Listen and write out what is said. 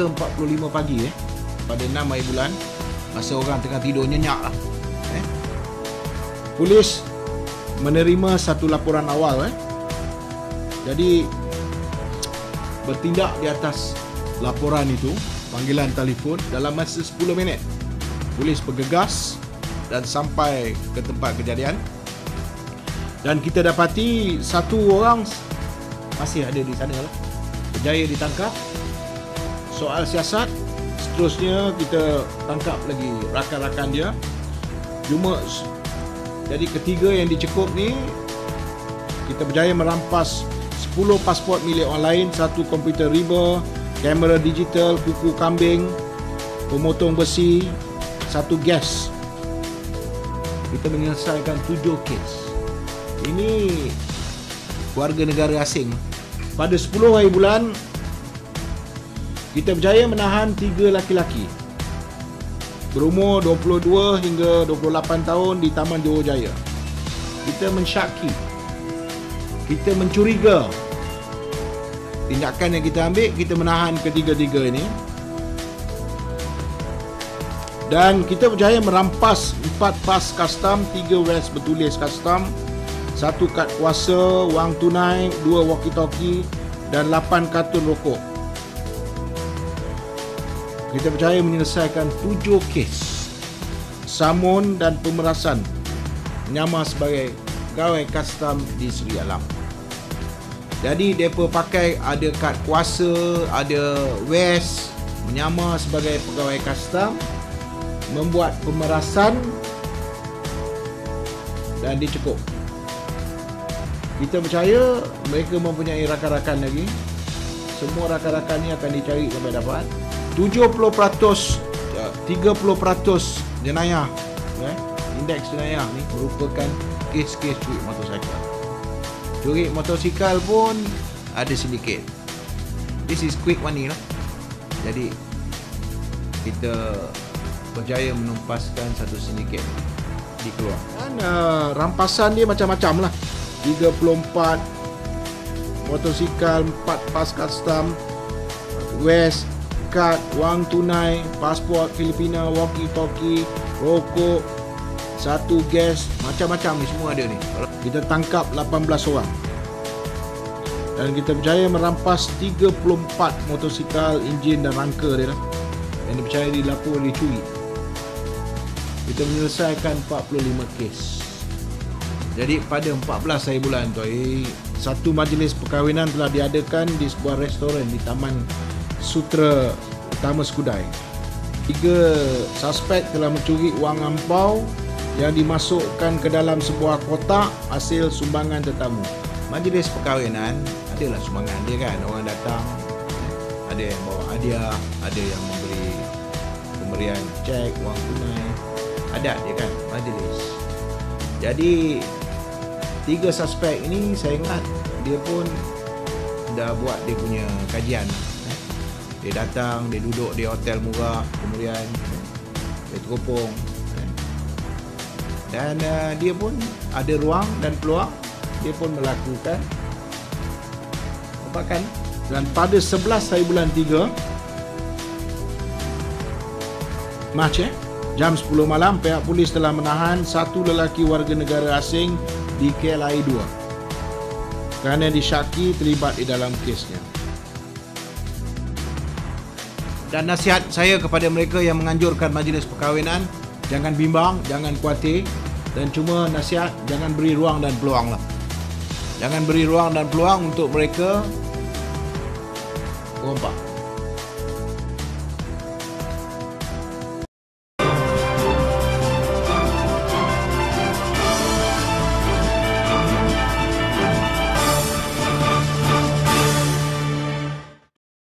3.45 pagi pada 6 hari bulan, masa orang tengah tidur nyenyak lah. Polis menerima satu laporan awal jadi bertindak di atas laporan itu, panggilan telefon. Dalam masa 10 minit polis bergegas dan sampai ke tempat kejadian, dan kita dapati satu orang masih ada di sana lah, berjaya ditangkap. Soal siasat, seterusnya kita tangkap lagi rakan-rakan dia. Jadi ketiga yang dicekup ni, kita berjaya merampas 10 pasport milik orang lain, 1 komputer riba, kamera digital, kuku kambing, pemotong besi, 1 gas. Kita menyelesaikan 7 kes. Ini warga negara asing. Pada 10 hari bulan, kita berjaya menahan 3 laki-laki berumur 22 hingga 28 tahun di Taman Johor Jaya. Kita mensyaki, kita mencuriga tindakan yang kita ambil. Kita menahan ketiga-tiga ini, dan kita berjaya merampas 4 pas custom, 3 vest bertulis custom, 1 kad kuasa, wang tunai, 2 walkie-talkie dan 8 kartun rokok. Kita berjaya menyelesaikan 7 kes samun dan pemerasan menyamar sebagai pegawai custom di Seri Alam. Jadi mereka pakai ada kad kuasa, ada vest, menyamar sebagai pegawai custom, membuat pemerasan dan dicekup. Kita percaya mereka mempunyai rakan-rakan lagi. Semua rakan-rakan ni akan dicari sampai dapat. 30%, jenayah, indeks jenayah ni merupakan kes-kes curi motosikal. Curi motosikal pun ada sindiket. This is quick money lah. Jadi kita berjaya menumpaskan satu sindiket dikeluar. Dan rampasan dia macam-macam lah. 34 motosikal, 4 pas custom, vest, kad, wang tunai, pasport Filipina, walkie-talkie, rokok, 1 gas, macam-macam ni semua ada ni. Kita tangkap 18 orang dan kita berjaya merampas 34 motosikal, enjin dan rangka dia lah, yang dipercayai dilapor dicuri. Kita menyelesaikan 45 kes. Jadi pada 14 hari bulan tu, satu majlis perkahwinan telah diadakan di sebuah restoran di Taman Sutra Utama Skudai. 3 suspek telah mencuri wang ampau yang dimasukkan ke dalam sebuah kotak hasil sumbangan tetamu. Majlis perkahwinan adalah sumbangan dia kan, orang datang, ada yang bawa hadiah, ada yang memberi pemberian cek, wang tunai, ada dia kan majlis. Jadi 3 suspek ini saya ingat dia pun dah buat dia punya kajian. Dia datang, dia duduk di hotel murah, kemudian dia teropong, dan dia pun ada ruang dan peluang, dia pun melakukan rompakan. Dan pada 11 hari bulan 3 Mac jam 10 malam, pihak polis telah menahan 1 lelaki warga negara asing di KLIA 2 kerana disyaki terlibat di dalam kesnya. Dan nasihat saya kepada mereka yang menganjurkan majlis perkahwinan, jangan bimbang, jangan khawatir, dan cuma nasihat, jangan beri ruang dan peluang lah. Jangan beri ruang dan peluang untuk mereka rompak.